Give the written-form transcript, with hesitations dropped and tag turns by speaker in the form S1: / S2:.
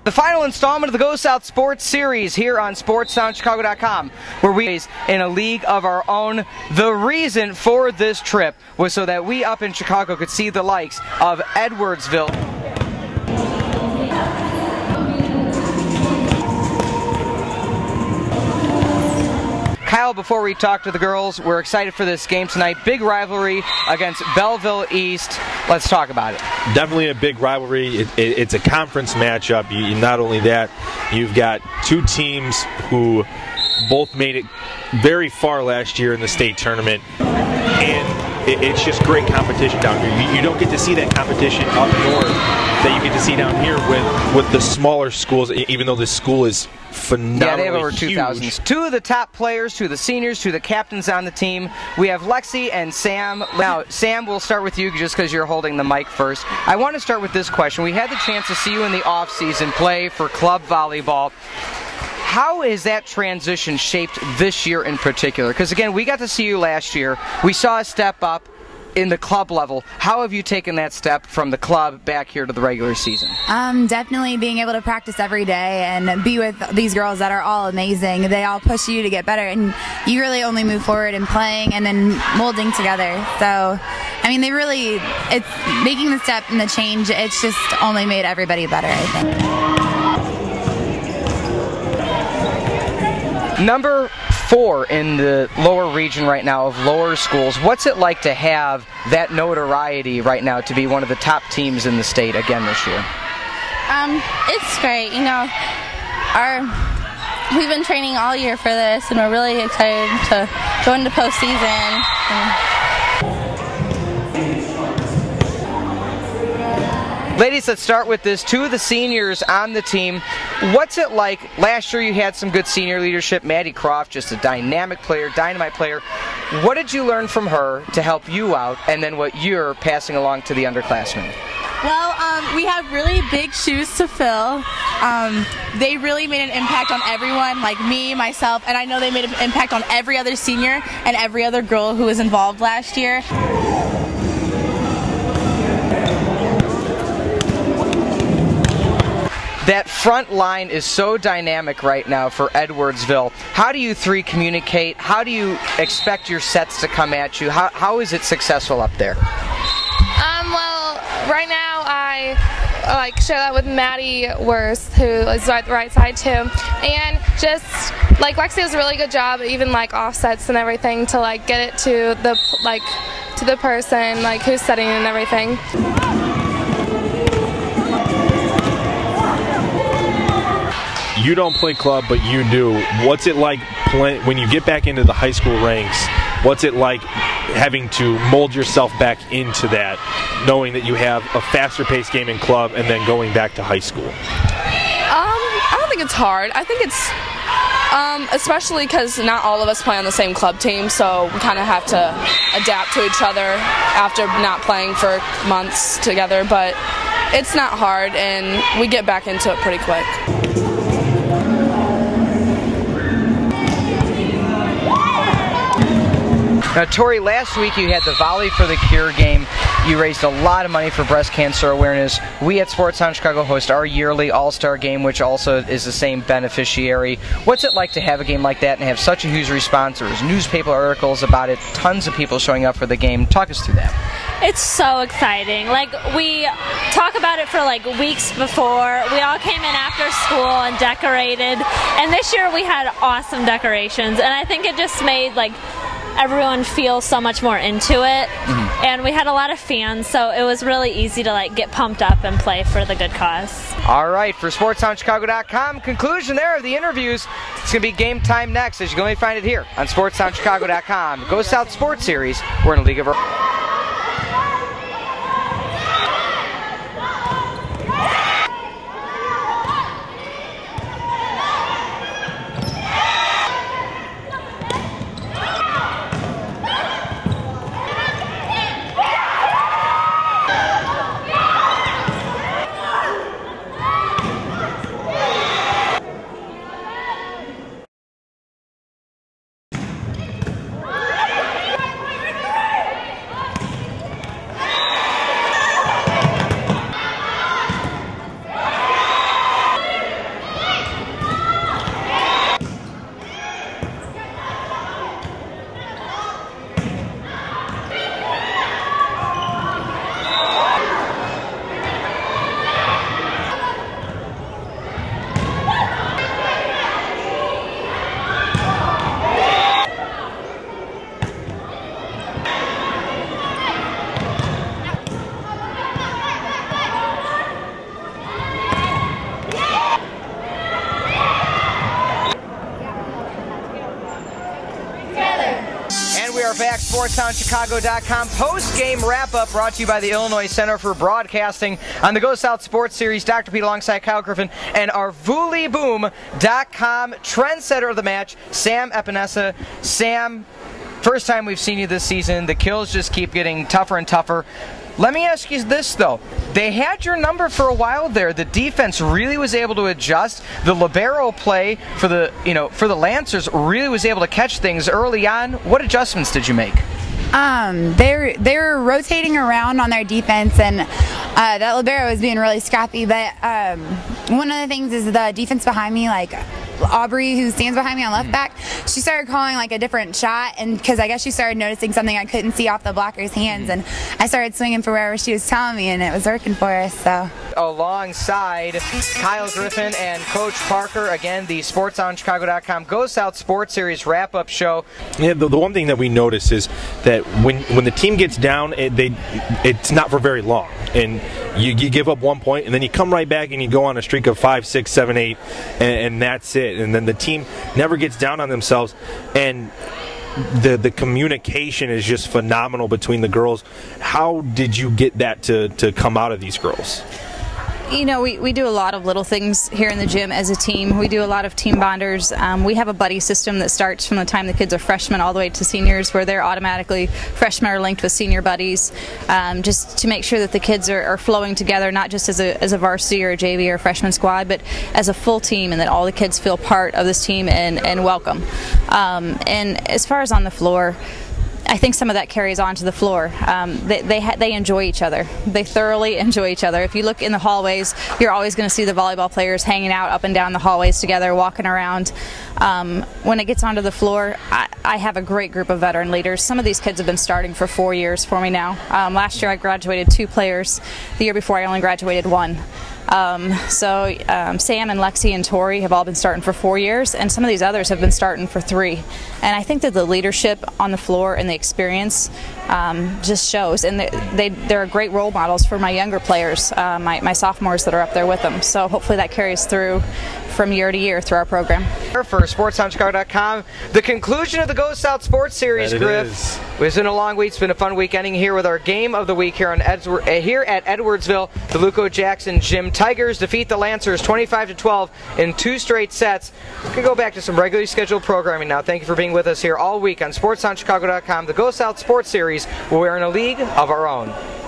S1: the final installment of the Go South Sports Series here on SportsTownChicago.com, where we in a league of our own. The reason for this trip was so that we up in Chicago could see the likes of Edwardsville. Kyle, before we talk to the girls, we're excited for this game tonight. Big rivalry against Belleville East. Let's talk about it.
S2: Definitely a big rivalry. It's a conference matchup. Not only that, you've got two teams who both made it very far last year in the state tournament. And it's just great competition down here. You don't get to see that competition up north that you get to see down here with the smaller schools, even though this school is phenomenally
S1: Yeah, they have over
S2: huge.
S1: 2,000. Two of the top players, two of the seniors, two of the captains on the team. We have Lexi and Sam. Now, Sam, we'll start with you just because you're holding the mic first. I want to start with this question. We had the chance to see you in the off-season play for club volleyball. How has that transition shaped this year in particular? Because, again, we got to see you last year. We saw a step up in the club level. How have you taken that step from the club back here to the regular season?
S3: Definitely being able to practice every day and be with these girls that are all amazing. They all push you to get better, and you really only move forward in playing and then molding together. So, I mean, it's making the step and the change, it's just only made everybody better, I think.
S1: Number 4 in the lower region right now of lower schools. What's it like to have that notoriety right now to be one of the top teams in the state again this year?
S4: It's great. You know, we've been training all year for this, and we're really excited to go into postseason.
S1: Ladies, let's start with this. Two of the seniors on the team. What's it like? Last year you had some good senior leadership. Maddie Croft, just a dynamic player, dynamite player. What did you learn from her to help you out, and then what you're passing along to the underclassmen?
S5: Well, we have really big shoes to fill. They really made an impact on everyone, like me, myself, and I know they made an impact on every other senior and every other girl who was involved last year.
S1: That front line is so dynamic right now for Edwardsville. How do you three communicate? How do you expect your sets to come at you? How is it successful up there?
S6: Well, right now I share that with Maddie Worth, who is right the right side too, and just like Lexi does a really good job, even like offsets and everything, to like get it to the person like who's setting and everything.
S2: You don't play club, but you do. What's it like when you get back into the high school ranks? What's it like having to mold yourself back into that, knowing that you have a faster paced game in club and then going back to high school?
S7: I don't think it's hard. I think it's especially because not all of us play on the same club team, so we kind of have to adapt to each other after not playing for months together, but it's not hard and we get back into it pretty quick.
S1: Now, Tori, last week you had the Volley for the Cure game. You raised a lot of money for breast cancer awareness. We at Sports Town Chicago host our yearly All-Star game, which also is the same beneficiary. What's it like to have a game like that and have such a huge response? There was newspaper articles about it, tons of people showing up for the game. Talk us through that.
S8: It's so exciting. Like, we talk about it for like weeks before. We all came in after school and decorated. And this year we had awesome decorations. And I think it just made like everyone feel so much more into it. And we had a lot of fans, so it was really easy to like get pumped up and play for the good cause.
S1: All right, for SportsTownChicago.com, conclusion there of the interviews. It's going to be game time next, as you can only find it here on SportsTownChicago.com. Go South Sports Series. We're in a league of our SportsTownChicago.com post-game wrap-up brought to you by the Illinois Center for Broadcasting on the Go South Sports Series. Dr. Pete alongside Kyle Griffin and our VooleyBoom.com trendsetter of the match, Sam Epinesa. Sam, first time we've seen you this season. The kills just keep getting tougher and tougher. Let me ask you this, though. They had your number for a while there. The defense really was able to adjust. The libero play for the Lancers really was able to catch things early on. What adjustments did you make?
S3: They're rotating around on their defense, and that libero was being really scrappy. But one of the things is the defense behind me, like Aubrey, who stands behind me on left back, she started calling like a different shot, and because I guess she started noticing something I couldn't see off the blocker's hands, and I started swinging for wherever she was telling me, and it was working for us. So
S1: alongside Kyle Griffin and Coach Parker, again, the SportsOnChicago.com Go South Sports Series wrap-up show.
S2: Yeah, the one thing that we notice is that when the team gets down, it's not for very long, and you give up 1 point, and then you come right back and you go on a streak of 5, 6, 7, 8, and that's it. And then the team never gets down on themselves, and the communication is just phenomenal between the girls. How did you get that to come out of these girls?
S9: You know, we do a lot of little things here in the gym as a team. We do a lot of team bonders. We have a buddy system that starts from the time the kids are freshmen all the way to seniors, where they're automatically freshmen are linked with senior buddies, just to make sure that the kids are flowing together, not just as a varsity or a JV or a freshman squad, but as a full team, and that all the kids feel part of this team and welcome. And as far as on the floor, I think some of that carries on to the floor. They enjoy each other. They thoroughly enjoy each other. If you look in the hallways, you're always going to see the volleyball players hanging out up and down the hallways together, walking around. When it gets onto the floor, I have a great group of veteran leaders. Some of these kids have been starting for 4 years for me now. Last year I graduated 2 players. The year before I only graduated 1. Sam and Lexi and Tori have all been starting for 4 years, and some of these others have been starting for 3. And I think that the leadership on the floor and the experience just shows, and they're great role models for my younger players, my sophomores that are up there with them. So hopefully that carries through from year to year through our program.
S1: For SportsOnChicago.com, the conclusion of the Go South Sports Series, Griff. It's been a long week. It's been a fun week, ending here with our game of the week here at Edwardsville. The Luco Jackson Gym Tigers defeat the Lancers 25-12 in 2 straight sets. We can go back to some regularly scheduled programming now. Thank you for being with us here all week on SportsOnChicago.com, the Go South Sports Series, where we're in a league of our own.